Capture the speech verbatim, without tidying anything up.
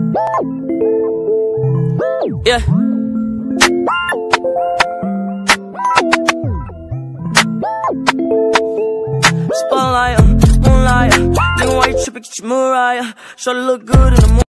Yeah. Spotlight, moonlight, nigga, why you trippin'? Get your Mariah. Shorty look good in the moon.